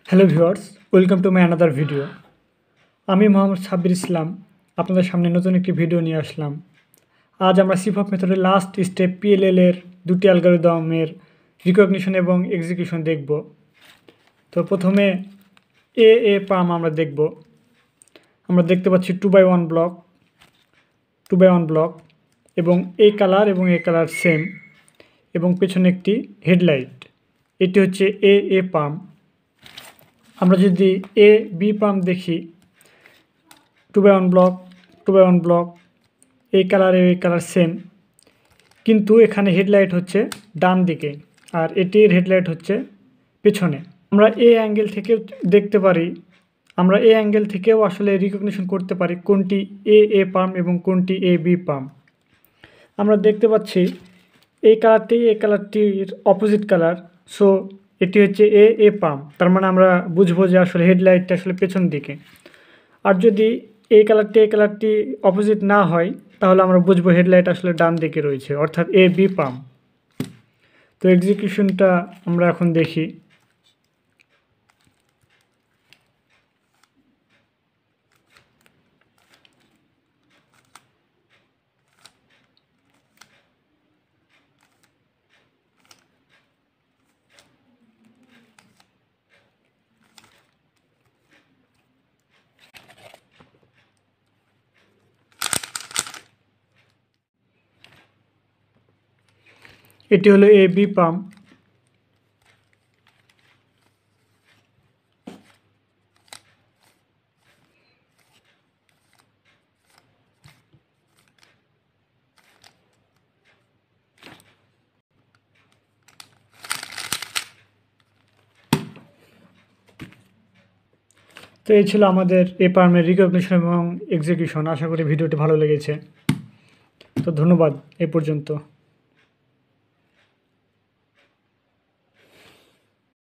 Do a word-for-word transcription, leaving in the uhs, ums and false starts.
Hello viewers, welcome to my another video. আমি মোহাম্মদ সাব্বির ইসলাম আপনাদের সামনে নতুন একটি ভিডিও নিয়ে আসলাম। আজ আমরা সিফপ মেথডের লাস্ট স্টেপ পিএলএল এর দুটি অ্যালগরিদমের রিকগনিশন এবং এক্সিকিউশন দেখব। তো প্রথমে এ এ পাম আমরা দেখব। আমরা দেখতে পাচ্ছি two by one block two by one block এবং এ কালার এবং এ কালার সেম এবং পেছনে একটি হেডলাইট। এটি হচ্ছে এ এ পাম। আমরা যদি এ বি পাম দেখি, two by one block two by one block এই কালার এই কালার সেম, কিন্তু এখানে হেডলাইট হচ্ছে ডান দিকে আর এটির হেডলাইট হচ্ছে পেছনে। আমরা এ অ্যাঙ্গেল থেকে দেখতে পারি, আমরা এ অ্যাঙ্গেল থেকেও আসলে রিকগনিশন করতে পারি কোনটি এ এ পাম এবং কোনটি এ বি পাম। আমরা দেখতে পাচ্ছি এই কালারটি এই কালারটির অপোজিট কালার, সো এটি হচ্ছে এ এ পাম। তার মানে আমরা বুঝবো যে আসলে হেডলাইটটা আসলে পেছন দিকে। আর যদি এই কালারটি এই কালারটি অপোজিট না হয় তাহলে আমরা বুঝবো হেডলাইট আসলে ডান দিকে রয়েছে, অর্থাৎ এ বি পাম। তো এক্সিকিউশনটা আমরা এখন দেখি। এটি হলো এ বি পাম। তো এই ছিল আমাদের এ পার্মের রিকগনিশন এবং এক্সিকিউশন। আশা করি ভিডিওটি ভালো লেগেছে। তো ধন্যবাদ এ পর্যন্ত।